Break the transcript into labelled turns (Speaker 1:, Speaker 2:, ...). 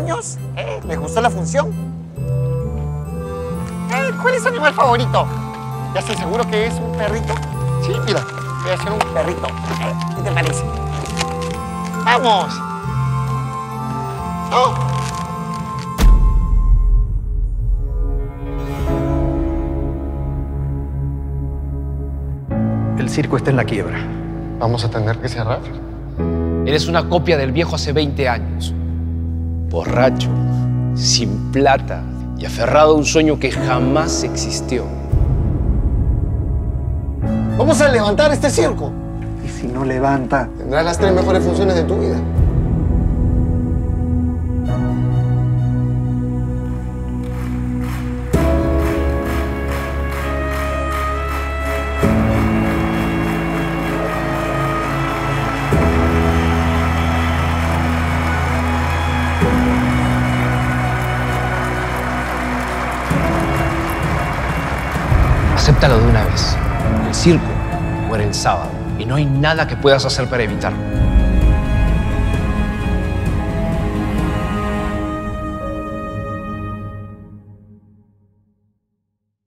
Speaker 1: niños les gustó la función. ¿Cuál es su animal favorito? ¿Ya estoy seguro que es un perrito? Sí, mira, voy a hacer un perrito. ¿Qué te parece? ¡Vamos! ¡Oh!
Speaker 2: El circo está en la quiebra.
Speaker 3: ¿Vamos a tener que cerrar?
Speaker 4: Eres una copia del viejo hace 20 años. Borracho, sin plata y aferrado a un sueño que jamás existió.
Speaker 3: Vamos a levantar este circo.
Speaker 2: Y si no levanta...
Speaker 3: Tendrás las 3 mejores funciones de tu vida.
Speaker 4: Acéptalo de una vez. El circo muere el sábado y no hay nada que puedas hacer para evitarlo.